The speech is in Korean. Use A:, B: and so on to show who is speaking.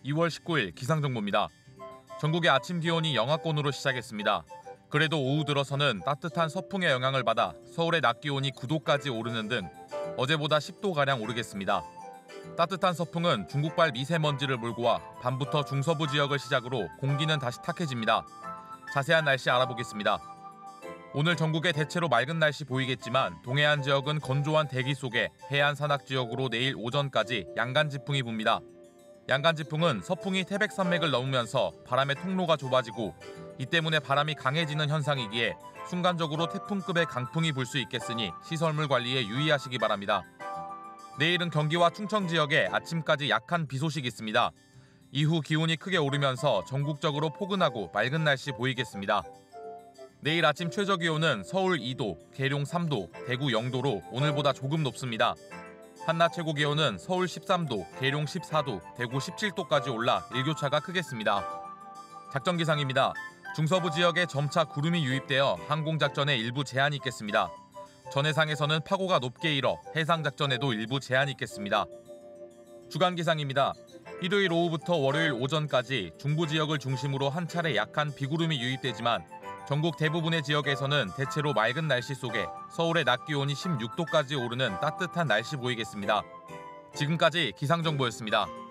A: 2월 19일 기상정보입니다. 전국의 아침 기온이 영하권으로 시작했습니다. 그래도 오후 들어서는 따뜻한 서풍의 영향을 받아 서울의 낮 기온이 9도까지 오르는 등 어제보다 10도가량 오르겠습니다. 따뜻한 서풍은 중국발 미세먼지를 몰고 와 밤부터 중서부 지역을 시작으로 공기는 다시 탁해집니다. 자세한 날씨 알아보겠습니다. 오늘 전국에 대체로 맑은 날씨 보이겠지만 동해안 지역은 건조한 대기 속에 해안 산악 지역으로 내일 오전까지 양간지풍이 붑니다. 양간지풍은 서풍이 태백산맥을 넘으면서 바람의 통로가 좁아지고 이 때문에 바람이 강해지는 현상이기에 순간적으로 태풍급의 강풍이 불 수 있겠으니 시설물 관리에 유의하시기 바랍니다. 내일은 경기와 충청 지역에 아침까지 약한 비 소식이 있습니다. 이후 기온이 크게 오르면서 전국적으로 포근하고 맑은 날씨 보이겠습니다. 내일 아침 최저기온은 서울 2도, 계룡 3도, 대구 0도로 오늘보다 조금 높습니다. 한낮 최고기온은 서울 13도, 계룡 14도, 대구 17도까지 올라 일교차가 크겠습니다. 작전 기상입니다. 중서부 지역에 점차 구름이 유입되어 항공작전에 일부 제한이 있겠습니다. 전해상에서는 파고가 높게 일어 해상작전에도 일부 제한이 있겠습니다. 주간 기상입니다. 일요일 오후부터 월요일 오전까지 중부 지역을 중심으로 한 차례 약한 비구름이 유입되지만 전국 대부분의 지역에서는 대체로 맑은 날씨 속에 서울의 낮 기온이 16도까지 오르는 따뜻한 날씨 보이겠습니다. 지금까지 기상정보였습니다.